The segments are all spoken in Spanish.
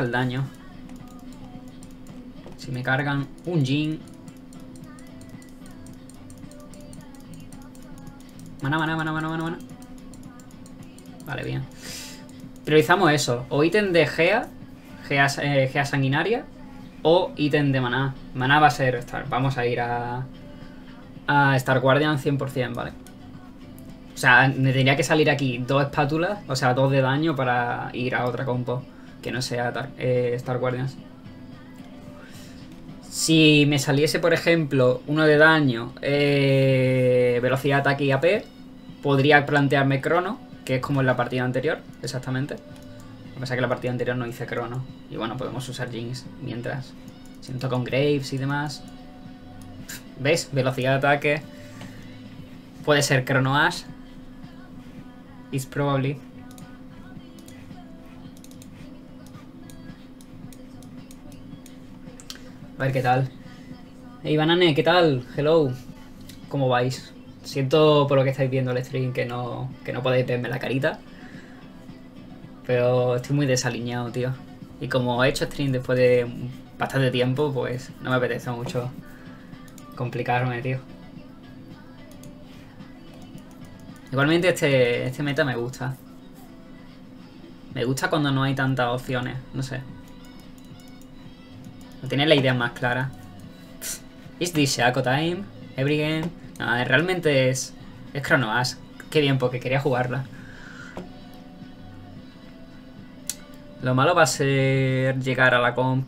el daño. Si me cargan un Jhin. Mana. Vale, bien. Priorizamos eso. O ítem de Gea sanguinaria. O ítem de maná. Maná va a ser Star. Vamos a ir a Star Guardian 100%, ¿vale? O sea, me tendría que salir aquí 2 espátulas. O sea, 2 de daño para ir a otra compo. Que no sea Star Guardians. Si me saliese, por ejemplo, uno de daño, velocidad, ataque y AP, podría plantearme crono, que es como en la partida anterior, exactamente. Lo que pasa es que en la partida anterior no hice crono. Y bueno, podemos usar Jinx mientras. Siento con Graves y demás. ¿Ves? Velocidad, ataque. Puede ser crono Ash. It's probably. A ver qué tal. Hey Banane, ¿qué tal? Hello. ¿Cómo vais? Siento por lo que estáis viendo el stream que no podéis verme la carita. Pero estoy muy desaliñado, tío. Y como he hecho stream después de bastante tiempo, pues no me apetece mucho complicarme, tío. Igualmente este meta me gusta. Me gusta cuando no hay tantas opciones, no sé. No tiene la idea más clara. ¿Is this Shaco time? Every game. No, realmente es Chrono Ash. Qué bien, porque quería jugarla. Lo malo va a ser llegar a la comp.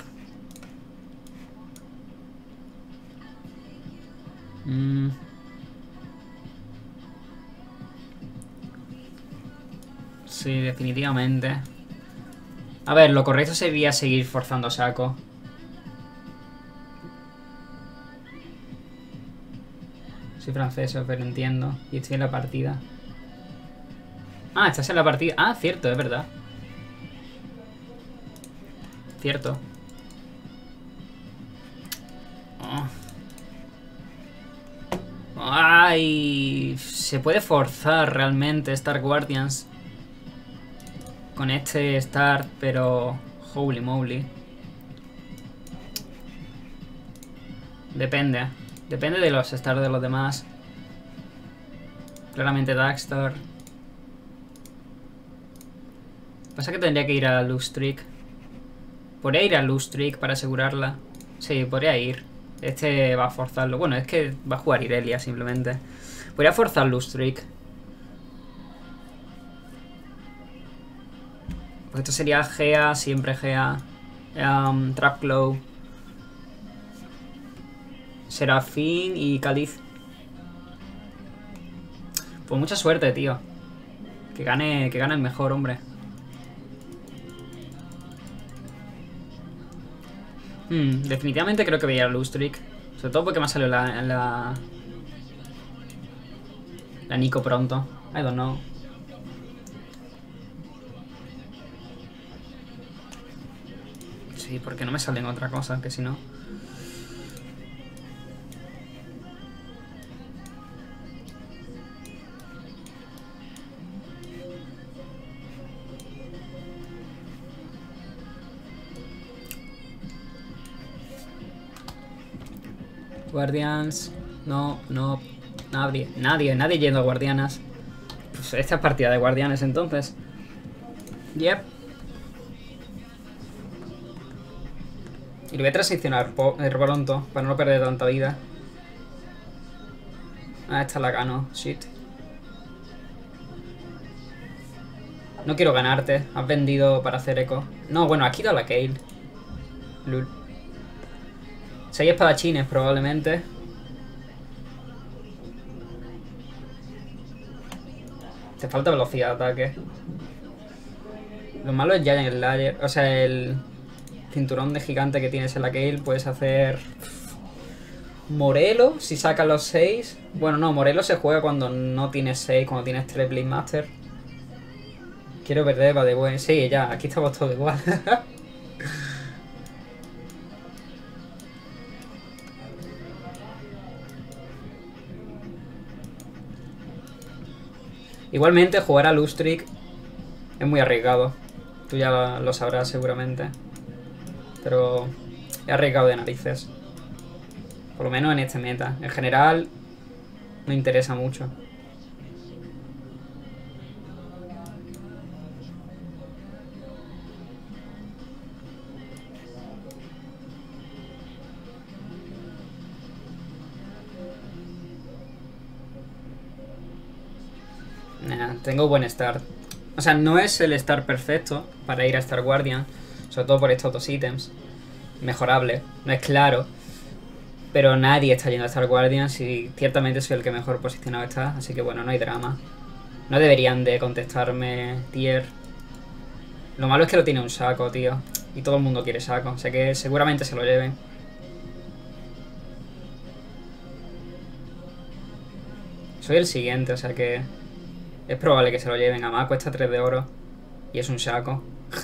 Sí, definitivamente. A ver, lo correcto sería seguir forzando Shaco. Soy francés, pero entiendo. Y estoy en la partida. Ah, estás en la partida. Ah, cierto, es verdad. Cierto. Oh. Ay, se puede forzar realmente Star Guardians con este start, pero holy moly. Depende de los starts de los demás. Claramente Darkstar. Pasa que tendría que ir a Lustreak. Podría ir a Lustreak para asegurarla. Sí, podría ir. Este va a forzarlo. Bueno, es que va a jugar Irelia simplemente. Podría forzar Lustreak. Pues esto sería Gea, siempre Gea. Trapclaw. Serafín y Cáliz. Pues mucha suerte, tío. Que gane el mejor, hombre. Definitivamente creo que voy a ir a Lustreak. Sobre todo porque me ha salido la Nico pronto. I don't know. Sí, porque no me salen otra cosa, que si no. Guardians. No. Nadie yendo a Guardianas. Pues esta es partida de Guardianes entonces. Yep. Y lo voy a transicionar pronto para no perder tanta vida. Ah, esta la gano. Shit. No quiero ganarte. Has vendido para hacer eco. No, bueno, aquí da la Kayle. Lul. 6 espadachines probablemente. Te falta velocidad de ataque. Lo malo es ya en el layer. O sea, el cinturón de gigante que tienes en la Kayle. Puedes hacer Morelo si sacas los 6. Bueno, no, Morelo se juega cuando no tienes 6. Cuando tienes 3 Blade Master. Quiero perder, va de buen. Sí, ya, aquí estamos todos igual. Igualmente, jugar a Lustreak es muy arriesgado. Tú ya lo sabrás seguramente. Pero he arriesgado de narices. Por lo menos en este meta. En general, me interesa mucho. Nah, tengo buen start. O sea, no es el start perfecto para ir a Star Guardian. Sobre todo por estos dos ítems. Mejorable. No es claro. Pero nadie está yendo a Star Guardian y ciertamente soy el que mejor posicionado está. Así que bueno, no hay drama. No deberían de contestarme tier. Lo malo es que lo tiene un saco, tío. Y todo el mundo quiere saco. O sea que seguramente se lo lleven. Soy el siguiente, o sea que es probable que se lo lleven. Además cuesta 3 de oro. Y es un saco.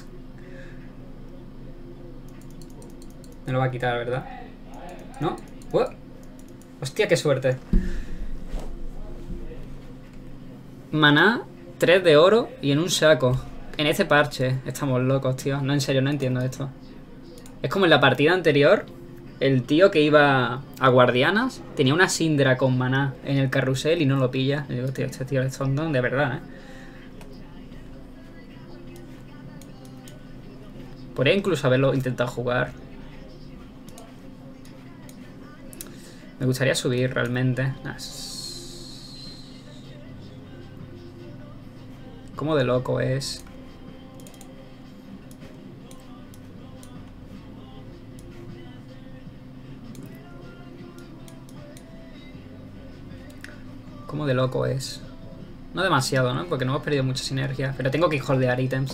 Me lo va a quitar, ¿verdad? ¿No? Hostia, qué suerte. Maná, 3 de oro y en un saco. En este parche. Estamos locos, tío. No, en serio, no entiendo esto. Es como en la partida anterior. El tío que iba a Guardianas tenía una Syndra con maná en el carrusel y no lo pilla. Y digo, tío, este tío es tondón de verdad, ¿eh? Podría incluso haberlo intentado jugar. Me gustaría subir realmente. ¿Cómo de loco es? ¿Cómo de loco es? No demasiado, ¿no? Porque no hemos perdido mucha sinergia. Pero tengo que holdear ítems.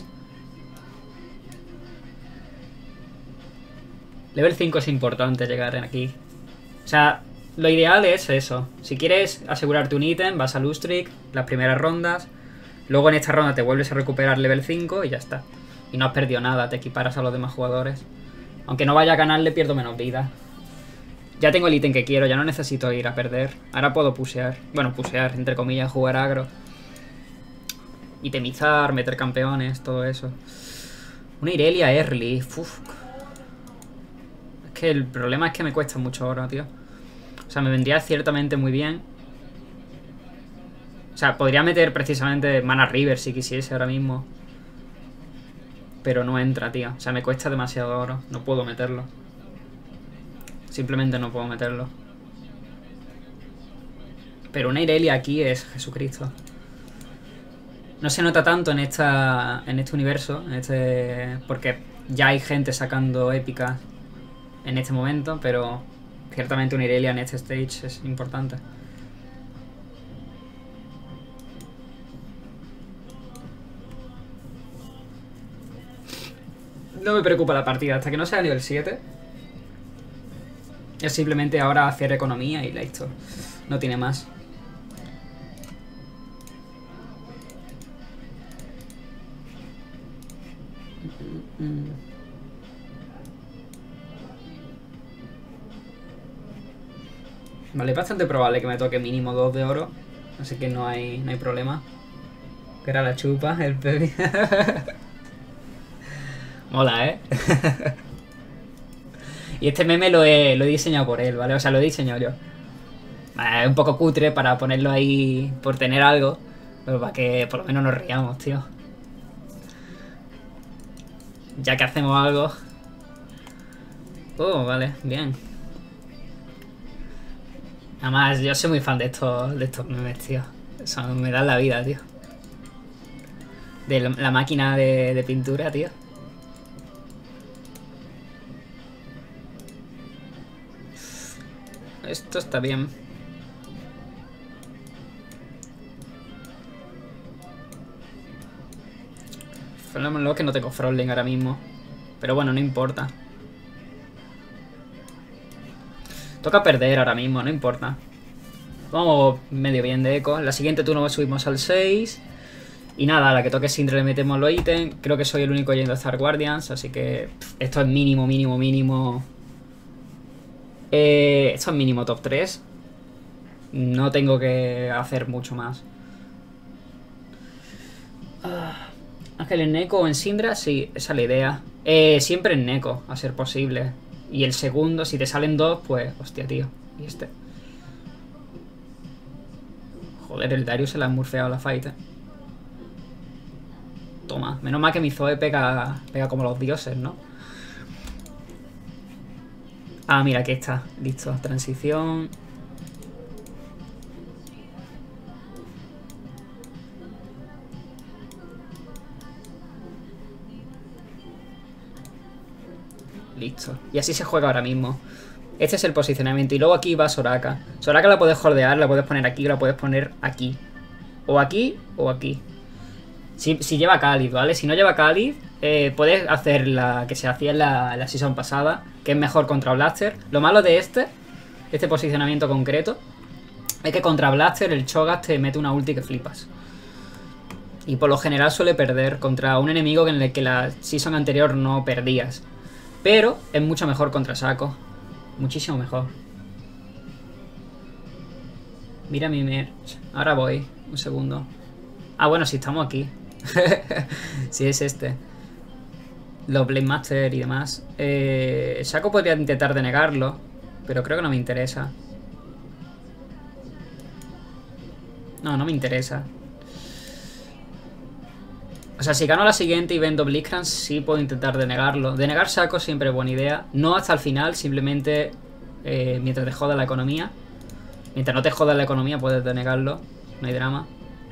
Level 5 es importante llegar aquí. O sea, lo ideal es eso. Si quieres asegurarte un ítem, vas a Lustric las primeras rondas. Luego en esta ronda te vuelves a recuperar level 5 y ya está. Y no has perdido nada, te equiparas a los demás jugadores. Aunque no vaya a ganarle, pierdo menos vida. Ya tengo el ítem que quiero, ya no necesito ir a perder. Ahora puedo pusear. Bueno, pusear, entre comillas, jugar agro. Itemizar, meter campeones, todo eso. Una Irelia early. Uf. Es que el problema es que me cuesta mucho oro, tío. O sea, me vendría ciertamente muy bien. O sea, podría meter precisamente Mana River si quisiese ahora mismo. Pero no entra, tío. O sea, me cuesta demasiado oro. No puedo meterlo. Simplemente no puedo meterlo. Pero una Irelia aquí es Jesucristo. No se nota tanto en este universo. Porque ya hay gente sacando épicas en este momento. Pero ciertamente una Irelia en este stage es importante. No me preocupa la partida. Hasta que no sea nivel 7. Es simplemente ahora hacer economía y listo. No tiene más. Vale, es bastante probable que me toque mínimo 2 de oro. Así que no hay problema. Que era la chupa, el Pepe. Mola, ¿eh? Y este meme lo he diseñado por él, ¿vale? O sea, lo he diseñado yo. Es un poco cutre para ponerlo ahí por tener algo. Pero para que por lo menos nos riamos, tío. Ya que hacemos algo. Vale, bien. Además, yo soy muy fan de estos memes, tío. Eso me da la vida, tío. De la máquina de pintura, tío. Esto está bien. Lo que no tengo Frontline ahora mismo. Pero bueno, no importa. Toca perder ahora mismo, no importa. Vamos medio bien de eco. La siguiente turno subimos al 6. Y nada, a la que toque Syndra le metemos los ítems. Creo que soy el único yendo a Star Guardians. Así que esto es mínimo, mínimo, mínimo. Esto es mínimo top 3. No tengo que hacer mucho más. Ángel en Eco o en Syndra, sí, esa es la idea. Siempre en Neko, a ser posible. Y el segundo, si te salen dos, pues... Hostia, tío. ¿Y este? Joder, el Darius se la ha murfeado la fight, Toma. Menos mal que mi Zoe pega como los dioses, ¿no? Ah, mira, aquí está. Listo. Transición. Listo. Y así se juega ahora mismo. Este es el posicionamiento. Y luego aquí va Soraka. Soraka la puedes holdear, la puedes poner aquí, la puedes poner aquí. O aquí, o aquí. Si lleva Cáliz, ¿vale? Si no lleva Cáliz, puedes hacer la que se hacía en la season pasada, que es mejor contra Blaster. Lo malo de este posicionamiento concreto, es que contra Blaster el Cho'Gath te mete una ulti que flipas. Y por lo general suele perder contra un enemigo en el que la season anterior no perdías. Pero es mucho mejor contra Shaco. Muchísimo mejor. Mira mi merch. Ahora voy. Un segundo. Ah, bueno, si estamos aquí. Si es este. Los Blade Master y demás. Shaco podría intentar denegarlo, pero creo que no me interesa. No me interesa. O sea, si gano la siguiente y vendo Blitzcrank, sí puedo intentar denegarlo. Denegar Shaco siempre es buena idea. No hasta el final, simplemente mientras te joda la economía. Mientras no te joda la economía puedes denegarlo. No hay drama.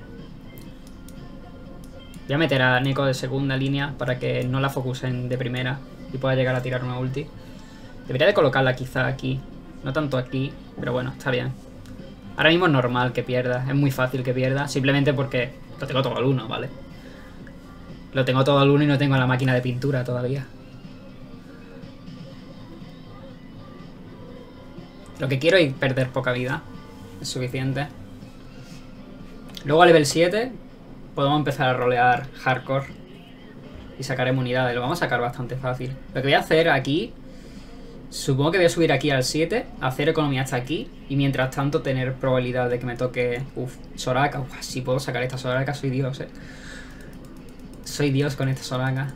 Voy a meter a Neko de segunda línea para que no la focusen de primera y pueda llegar a tirar una ulti. Debería de colocarla quizá aquí. No tanto aquí, pero bueno, está bien. Ahora mismo es normal que pierda. Es muy fácil que pierda. Simplemente porque lo tengo todo al 1, ¿vale? Lo tengo todo al 1 y no tengo la máquina de pintura todavía. Lo que quiero es perder poca vida. Es suficiente. Luego a level 7 podemos empezar a rolear hardcore y sacaremos unidades. Lo vamos a sacar bastante fácil. Lo que voy a hacer aquí, supongo que voy a subir aquí al 7, hacer economía hasta aquí y mientras tanto tener probabilidad de que me toque Soraka. Si puedo sacar esta Soraka, soy Dios, Soy Dios con esta Soraka.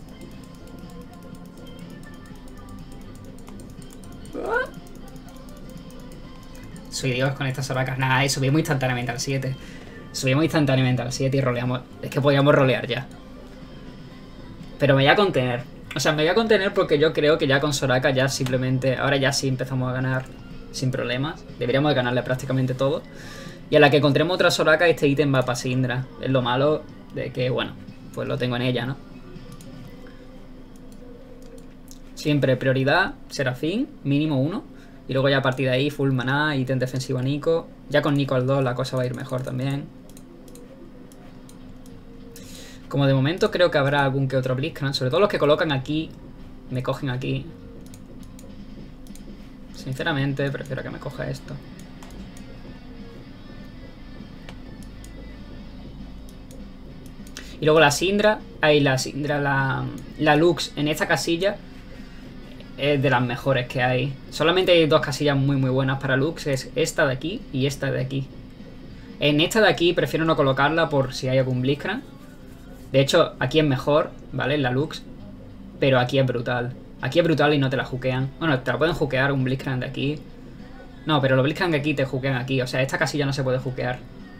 Soy Dios con esta Soraka. Nada, subimos instantáneamente al 7. Subimos instantáneamente al 7 y roleamos. Es que podíamos rolear ya. Pero me voy a contener. O sea, me voy a contener porque yo creo que ya con Soraka ya simplemente... Ahora ya sí empezamos a ganar sin problemas. Deberíamos de ganarle prácticamente todo. Y a la que encontremos otra Soraka, este ítem va para Syndra. Es lo malo de que, bueno, pues lo tengo en ella, ¿no? Siempre prioridad, Serafín, mínimo 1. Y luego ya a partir de ahí, full maná, ítem defensivo a Nico. Ya con Nico al 2 la cosa va a ir mejor también. Como de momento creo que habrá algún que otro Blitzcrank. Sobre todo los que colocan aquí, me cogen aquí. Sinceramente, prefiero que me coja esto. Y luego la Syndra, la Lux en esta casilla es de las mejores que hay. Solamente hay dos casillas muy buenas para Lux, es esta de aquí y esta de aquí. En esta de aquí prefiero no colocarla por si hay algún Blitzcrank. De hecho, aquí es mejor, ¿vale? La Lux, pero aquí es brutal. Aquí es brutal y no te la juquean. Bueno, te la pueden juquear un Blitzcrank de aquí. No, pero los Blitzcrank de aquí te juquean aquí. O sea, esta casilla no se puede juquear.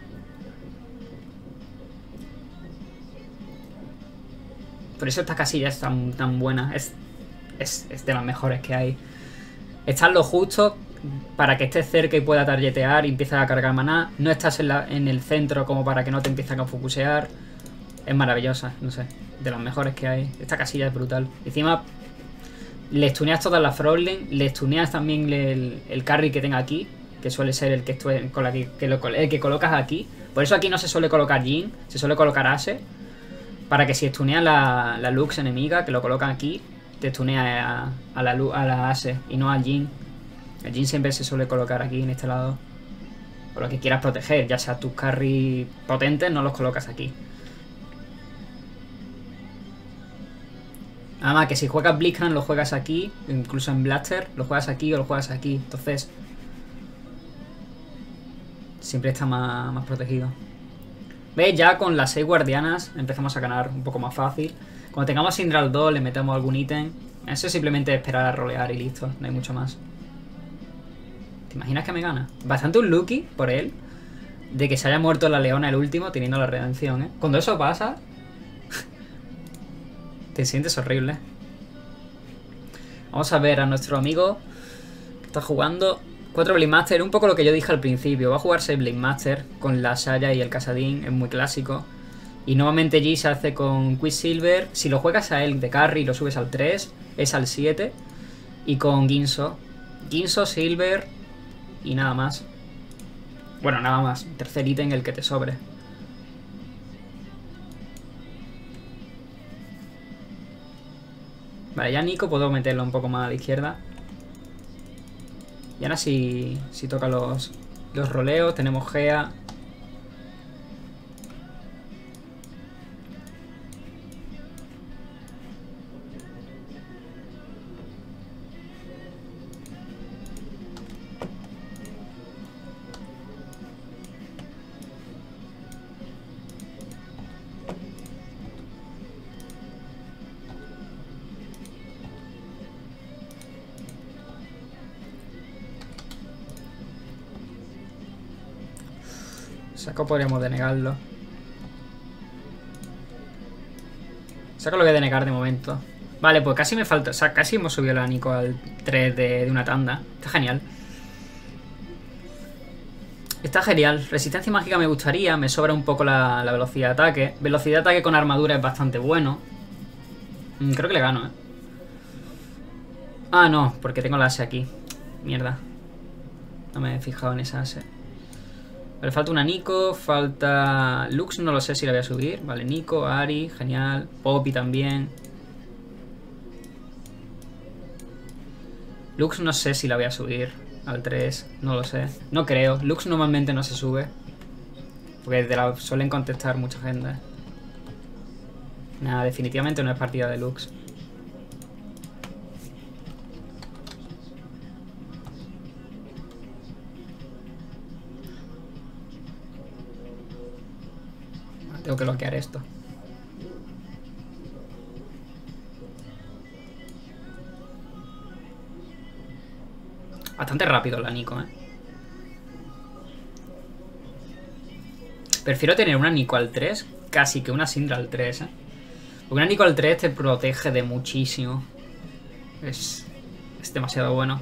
Por eso esta casilla es tan buena. Es de las mejores que hay. Estás lo justo para que estés cerca y pueda targetear y empieces a cargar maná. No estás en el centro como para que no te empiecen a focusear. Es maravillosa, no sé. De las mejores que hay. Esta casilla es brutal. Encima, le stuneas todas las Frontline. Le stuneas también el carry que tenga aquí, que suele ser el que el que colocas aquí. Por eso aquí no se suele colocar Jhin, se suele colocar Ashe. Para que si stuneas la Lux enemiga, que lo colocan aquí, te stunea a la Ashe y no al Jhin. El Jhin siempre se suele colocar aquí en este lado. Por lo que quieras proteger, ya sea tus carry potentes, no los colocas aquí. Nada más que si juegas Blitzcrank lo juegas aquí, incluso en Blaster, lo juegas aquí o lo juegas aquí. Entonces, siempre está más protegido. ¿Veis? Ya con las 6 guardianas empezamos a ganar un poco más fácil. Cuando tengamos Syndra 2 le metemos algún ítem. Eso es simplemente esperar a rolear y listo. No hay mucho más. ¿Te imaginas que me gana? Bastante un lucky por él. De que se haya muerto la leona el último teniendo la redención, ¿eh? Cuando eso pasa... te sientes horrible. Vamos a ver a nuestro amigo que está jugando 4 Blade Master. Un poco lo que yo dije al principio. Va a jugar 6 Blade Master con la Shaya y el Casadín. Es muy clásico. Y nuevamente G se hace con Quicksilver. Si lo juegas a él de carry y lo subes al 3, es al 7. Y con Guinsoo. Guinsoo, Silver y nada más. Bueno, nada más. Tercer ítem, el que te sobre. Vale, ya Nico puedo meterlo un poco más a la izquierda. Y ahora si toca los roleos. Tenemos Gea. Saco podríamos denegarlo. Saco lo voy a denegar de momento. Vale, pues casi me falta. O sea, casi hemos subido la Nico al 3 de una tanda. Está genial. Está genial. Resistencia mágica me gustaría. Me sobra un poco la velocidad de ataque. Velocidad de ataque con armadura es bastante bueno. Creo que le gano, ¿eh? Ah, no, porque tengo la ase aquí. Mierda. No me he fijado en esa ase. Vale, falta una Nico, falta... Lux no lo sé si la voy a subir. Vale, Nico, Ari, genial. Poppy también. Lux no sé si la voy a subir al 3, no lo sé. No creo, Lux normalmente no se sube. Porque te la suelen contestar mucha gente. Nada, definitivamente no es partida de Lux. Tengo que bloquear esto. Bastante rápido la Nico, ¿eh? Prefiero tener una Nico al 3 casi que una Syndra al 3, ¿eh? Porque una Nico al 3 te protege de muchísimo. Es demasiado bueno.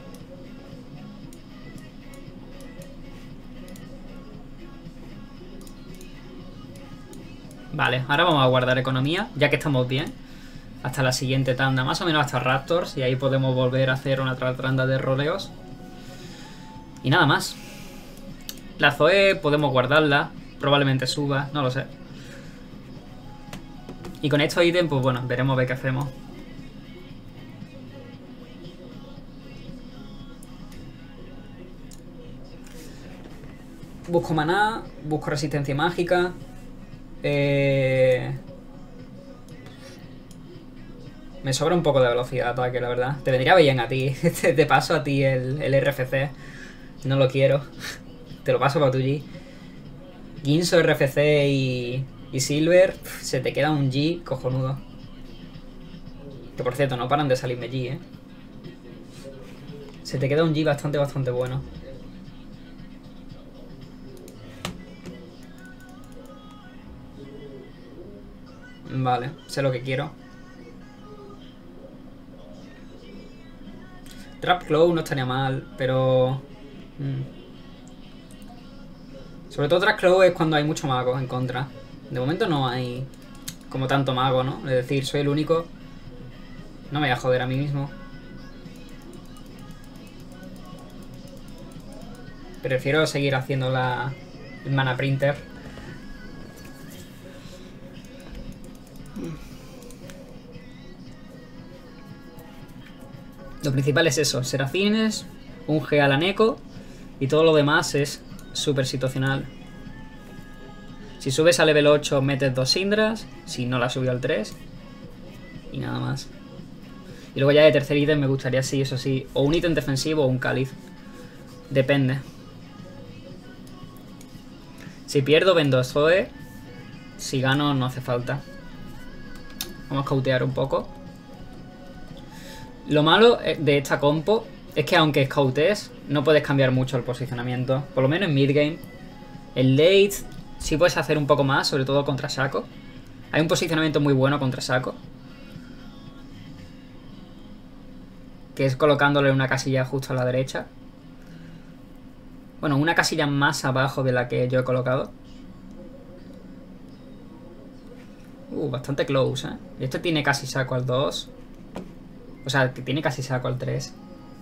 Vale, ahora vamos a guardar economía, ya que estamos bien. Hasta la siguiente tanda, más o menos hasta Raptors. Y ahí podemos volver a hacer una otra tanda de roleos. Y nada más. La Zoe podemos guardarla. Probablemente suba, no lo sé. Y con estos ítems, pues bueno, veremos a ver qué hacemos. Busco maná, busco resistencia mágica. Me sobra un poco de velocidad de ataque, la verdad. Te vendría bien a ti. Te paso a ti el RFC. No lo quiero. Te lo paso para tu G. Guinsoo, RFC y Silver. Se te queda un G cojonudo. Que por cierto, no paran de salirme G, Se te queda un G bastante bueno. Vale, sé lo que quiero. Trap Claw no estaría mal, pero... Sobre todo Trap Claw es cuando hay mucho mago en contra. De momento no hay como tanto mago, ¿no? Es decir, soy el único. No me voy a joder a mí mismo. Prefiero seguir haciendo el mana printer. Lo principal es eso, Serafines, un G a la Neko y todo lo demás es súper situacional. Si subes a level 8 metes 2 Syndras, si no la has subido al 3 y nada más. Y luego ya de tercer ítem me gustaría, sí, eso sí, o un ítem defensivo o un cáliz. Depende. Si pierdo vendo Zoe, si gano no hace falta. Vamos a scoutear un poco. Lo malo de esta compo es que aunque scoutees, no puedes cambiar mucho el posicionamiento. Por lo menos en midgame. En late sí puedes hacer un poco más, sobre todo contra Shaco. Hay un posicionamiento muy bueno contra Shaco, que es colocándole una casilla justo a la derecha. Bueno, una casilla más abajo de la que yo he colocado. Bastante close, ¿eh? Este tiene casi saco al 2. O sea, que tiene casi saco al 3.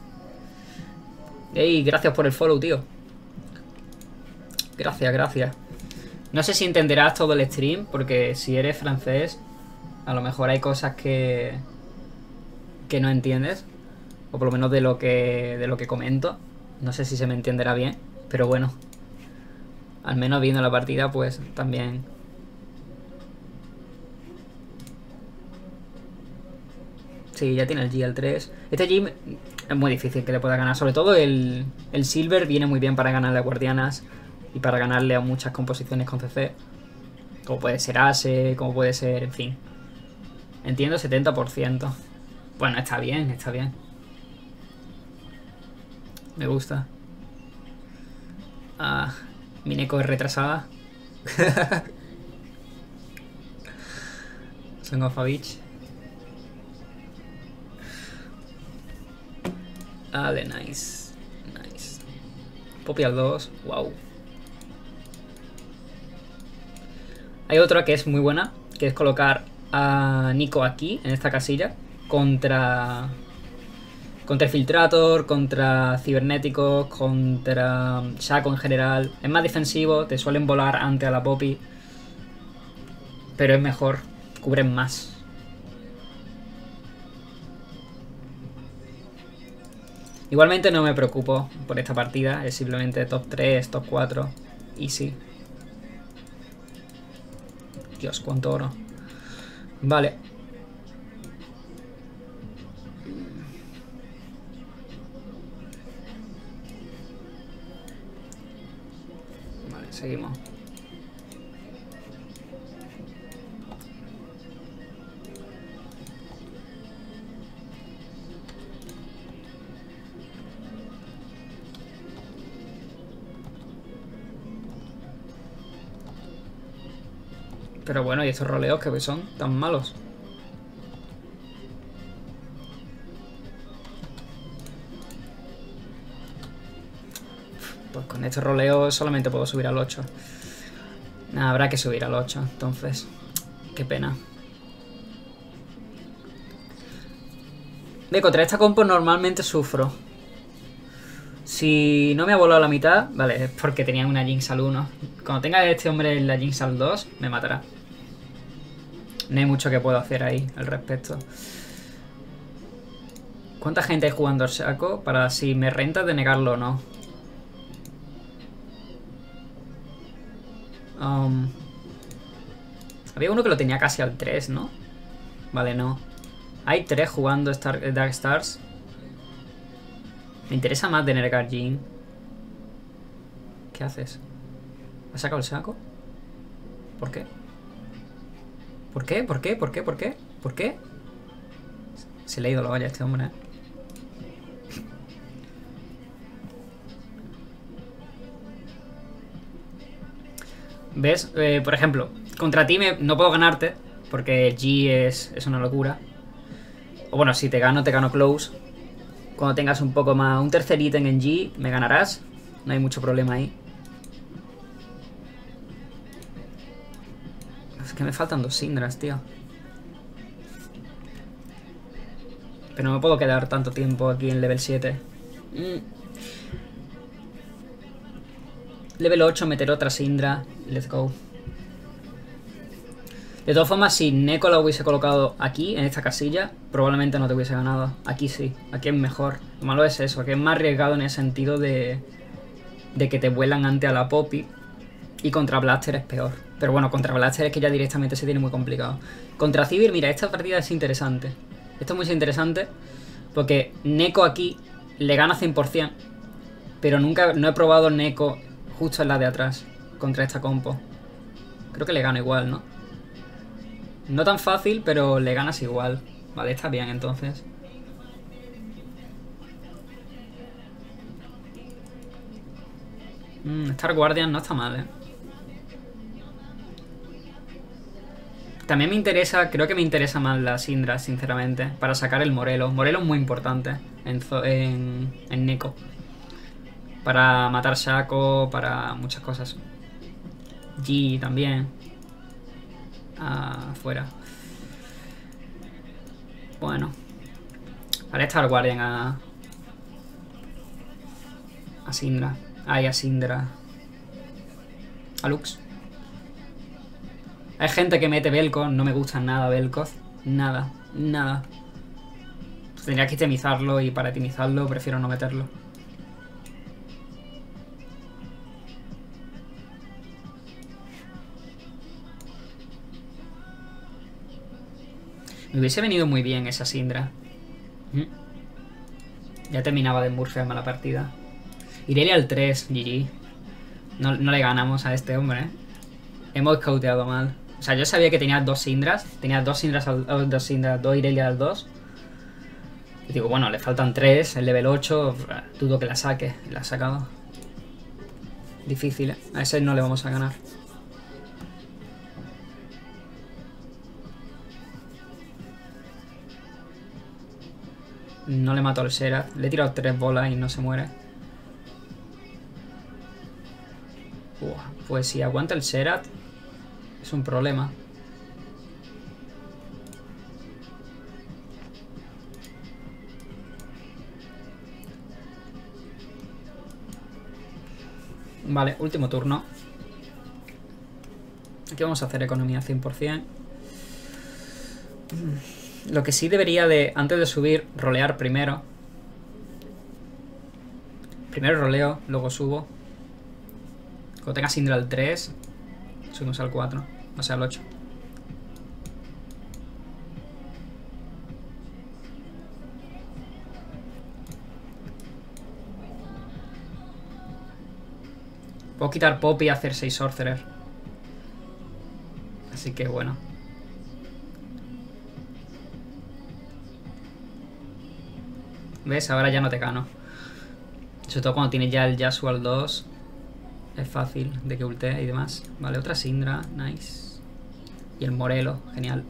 Ey, gracias por el follow, tío. Gracias, gracias. No sé si entenderás todo el stream, porque si eres francés, a lo mejor hay cosas que no entiendes. O por lo menos de lo que comento. No sé si se me entenderá bien, pero bueno. Al menos viendo la partida, pues también. Sí, ya tiene el G al 3. Este G es muy difícil que le pueda ganar. Sobre todo el Silver viene muy bien para ganarle a Guardianas y para ganarle a muchas composiciones con CC. Como puede ser Ace, como puede ser, en fin. Entiendo 70%. Bueno, está bien, está bien. Me gusta. Ah, mi Neko es retrasada. Song of a Beach. Vale, nice. Nice. Poppy al 2. Wow. Hay otra que es muy buena, que es colocar a Nico aquí, en esta casilla, contra Infiltrator, contra Cibernéticos, contra Shaco en general. Es más defensivo, te suelen volar antes a la Poppy, pero es mejor, cubren más. Igualmente no me preocupo por esta partida, es simplemente top 3, top 4, easy. Dios, cuánto oro. Vale. Vale, seguimos. Pero bueno, ¿y estos roleos que son tan malos? Pues con estos roleos solamente puedo subir al 8. Nah, habrá que subir al 8, entonces. Qué pena. De contra esta compo normalmente sufro. Si no me ha volado la mitad, vale, es porque tenía una Jinx al 1. Cuando tenga este hombre en la Jinx al 2, me matará. No hay mucho que puedo hacer ahí al respecto. ¿Cuánta gente hay jugando al Shaco? Para si me renta denegarlo o no. Había uno que lo tenía casi al 3, ¿no? Vale, no. Hay 3 jugando Dark Stars. Me interesa más denegar Jhin. ¿Qué haces? ¿Has sacado el Shaco? ¿Por qué? ¿Por qué? ¿Por qué? ¿Por qué? ¿Por qué? ¿Por qué? Se le ha ido la olla a este hombre, ¿eh? ¿Ves? Por ejemplo, contra ti no puedo ganarte, porque G es una locura. O bueno, si te gano close. Cuando tengas un poco más... Un tercer ítem en G, me ganarás. No hay mucho problema ahí. Es que me faltan 2 Syndras, tío. Pero no me puedo quedar tanto tiempo aquí en level 7. Level 8, meter otra Syndra. Let's go. De todas formas, si Neko la hubiese colocado aquí, en esta casilla, probablemente no te hubiese ganado. Aquí sí, aquí es mejor. Lo malo es eso, que es más arriesgado en el sentido de que te vuelan antes a la Poppy. Y contra Blaster es peor. Pero bueno, contra Blaster es que ya directamente se tiene muy complicado. Contra Civir, mira, esta partida es interesante. Esto es muy interesante porque Neko aquí le gana 100%. Pero nunca no he probado Neko justo en la de atrás contra esta compo. Creo que le gano igual, ¿no? No tan fácil, pero le ganas igual. Vale, está bien entonces. Star Guardian no está mal, ¿eh? También me interesa, creo que me interesa más la Syndra, sinceramente, para sacar el Morelo. Morelo es muy importante en Neko. Para matar Shaco, para muchas cosas. G también. Afuera. Bueno. Haré Star Guardian a Syndra. Ay, a Syndra. A Lux. Hay gente que mete Vel'Koz, no me gusta nada Vel'Koz. Nada, nada. Tendría que itemizarlo y para itemizarlo prefiero no meterlo. Me hubiese venido muy bien esa Syndra. Ya terminaba de murfearme la partida. Irelia al 3, GG. No le ganamos a este hombre, ¿eh? Hemos scouteado mal. O sea, yo sabía que tenía dos Syndras. Tenía dos Syndras, dos Irelia al 2. Y digo, bueno, le faltan 3, el level 8. Dudo que la saque. La ha sacado. Difícil, ¿eh? A ese no le vamos a ganar. No le mato al Xerath. Le he tirado 3 bolas y no se muere. Pues si aguanta el Xerath es un problema. Vale, último turno. Aquí vamos a hacer economía 100%. Lo que sí debería de, antes de subir, rolear primero. Primero roleo, luego subo. Cuando tenga Syndra al 3, subimos al 4, o sea al 8. Puedo quitar Pop y hacer 6 Sorcerer. Así que bueno. ¿Ves? Ahora ya no te gano. Sobre todo cuando tienes ya el Yasuo al 2. Es fácil de que ultee y demás. Vale, otra Syndra. Nice. Y el Morelo. Genial.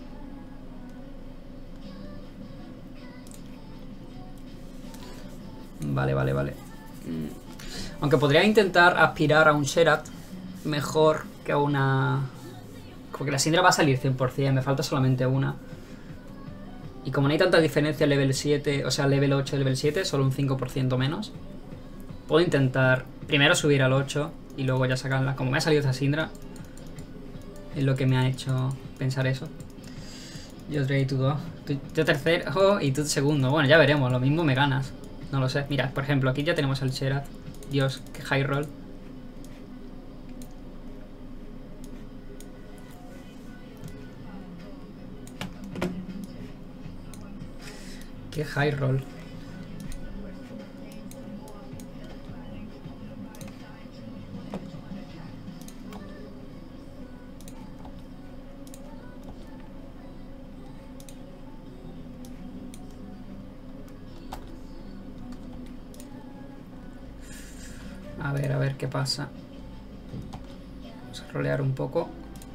Vale, vale, vale. Aunque podría intentar aspirar a un Xerath mejor que a una... Porque la Syndra va a salir 100%. Me falta solamente una. Y como no hay tanta diferencia level 7, o sea, level 8 y level 7, solo un 5% menos. Puedo intentar primero subir al 8 y luego ya sacarla. Como me ha salido esta Syndra, es lo que me ha hecho pensar eso. Yo trade tú 2. Yo tercero y tú segundo. Bueno, ya veremos, lo mismo me ganas. No lo sé. Mira, por ejemplo, aquí ya tenemos al Xerath. Dios, qué high roll. Qué high roll. A ver qué pasa. Vamos a rolear un poco.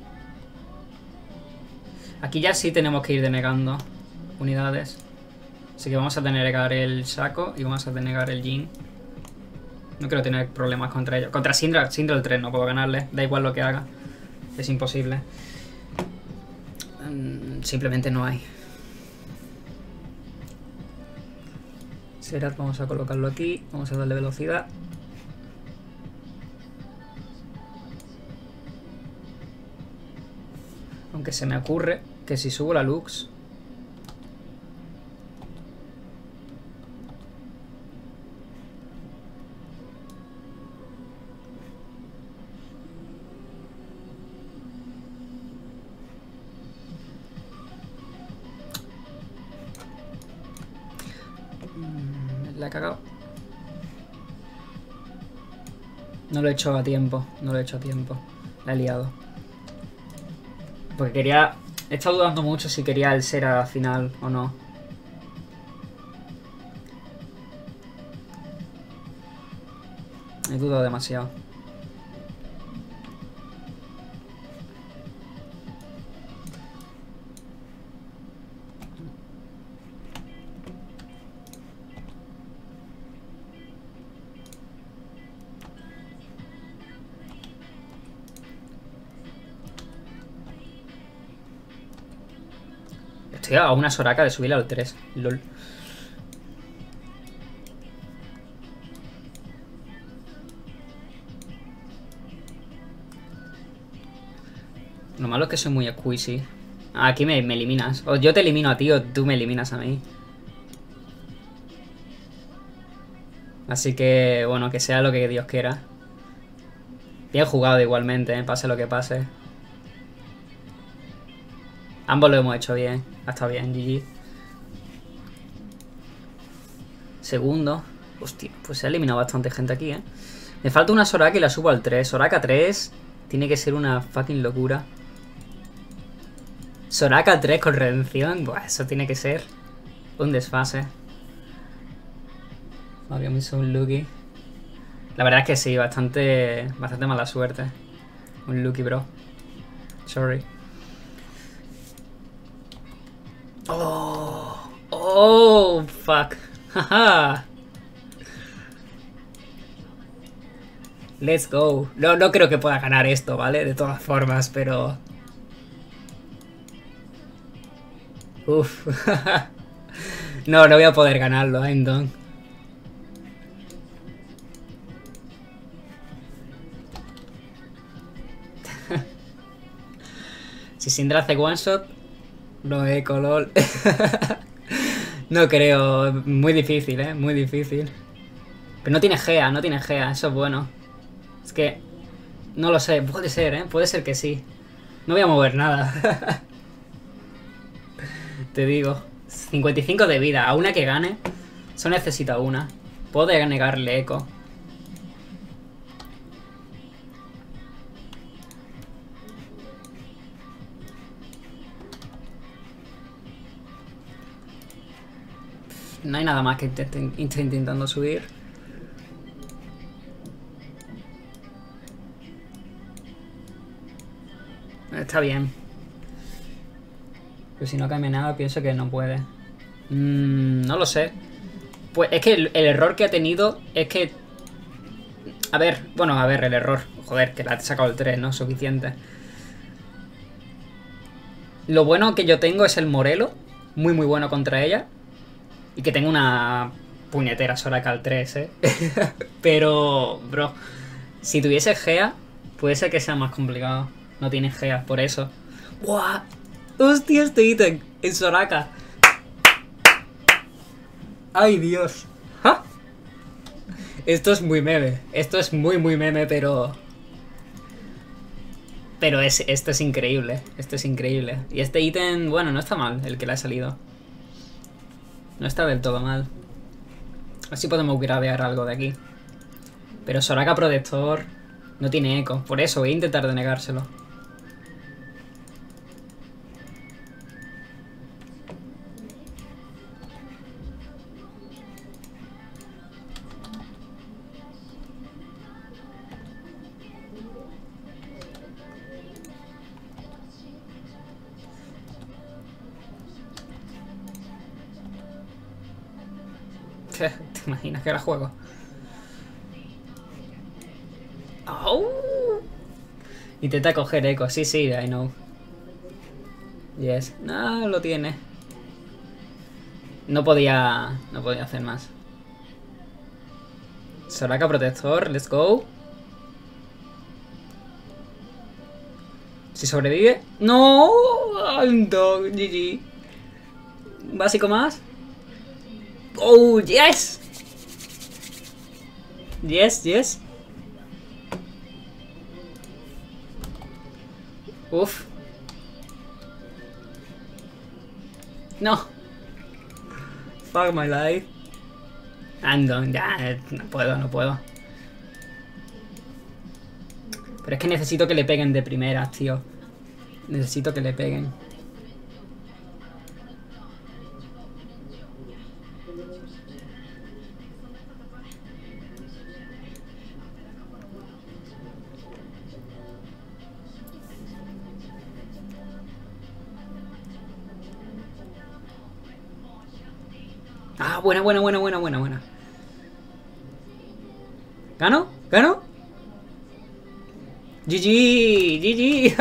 Aquí ya sí tenemos que ir denegando unidades. Así que vamos a denegar el Shaco y vamos a denegar el Jhin. No quiero tener problemas contra ellos. Contra Syndra el 3 no puedo ganarle. Da igual lo que haga. Es imposible. Simplemente no hay. Xerath vamos a colocarlo aquí. Vamos a darle velocidad. Aunque se me ocurre que si subo la Lux... La he cagado. No lo he hecho a tiempo. No lo he hecho a tiempo. La he liado. Porque quería He estado dudando mucho si quería el Sera final o no. He dudado demasiado. Estoy a una Soraka de subirle al 3. LOL. Lo malo es que soy muy squeezy. Aquí me eliminas. O yo te elimino a ti o tú me eliminas a mí. Así que, bueno, que sea lo que Dios quiera. Bien jugado igualmente, pase lo que pase. Ambos lo hemos hecho bien. Ha estado bien, GG. Segundo. Hostia, pues se ha eliminado bastante gente aquí, Me falta una Soraka y la subo al 3. Soraka 3 tiene que ser una fucking locura. Soraka 3 con redención. Buah, eso tiene que ser un desfase. Obviamente un Lucky. La verdad es que sí, bastante mala suerte. Un Lucky, bro. Sorry. Oh, fuck. Haha. Let's go. No creo que pueda ganar esto, ¿vale? De todas formas, pero... Uf. No voy a poder ganarlo, I'm done. Si Syndra hace one shot, no color. No creo, muy difícil, muy difícil. Pero no tiene Gea, eso es bueno. Es que, no lo sé, puede ser, puede ser que sí. No voy a mover nada. Te digo, 55 de vida, a una que gane, solo necesita una. Puedo negarle eco. No hay nada más que esté intentando subir. Está bien. Pero si no cambia nada, pienso que no puede. No lo sé. Pues es que el error que ha tenido es que... A ver, el error. Joder, que le ha sacado el 3, ¿no? Suficiente. Lo bueno que yo tengo es el Morelo. Muy bueno contra ella. Y que tengo una puñetera Soraka al 3, Pero, bro, si tuviese Gea, puede ser que sea más complicado. No tiene Gea, por eso. ¡Buah! ¡Hostia, este ítem! En Soraka. ¡Ay, Dios! ¿Ah? Esto es muy meme. Esto es muy meme, pero... Pero esto es increíble. Esto es increíble. Y este ítem, bueno, no está mal el que le ha salido. No está del todo mal. Así podemos gradear algo de aquí. Pero Soraka Protector no tiene eco. Por eso voy a intentar denegárselo. ¿Te imaginas que la juego? ¡Oh! Intenta coger eco. Sí, I know. Yes. No, lo tiene. No podía hacer más. Soraka Protector, let's go. Si sobrevive. ¡No! ¡Ando! GG. ¿Básico más? ¡Oh, yes! Yes. Uf. No. Fuck my life. Ando, ya, no puedo. Pero es que necesito que le peguen de primeras, tío. Necesito que le peguen. Ah, buena, buena, buena, buena, buena, buena. ¿Gano? ¿Gano? GG, GG.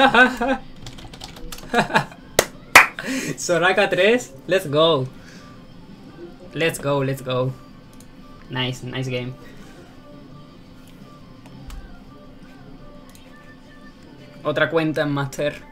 Soraka 3, let's go. Let's go, let's go. Nice, nice game. Otra cuenta en Master.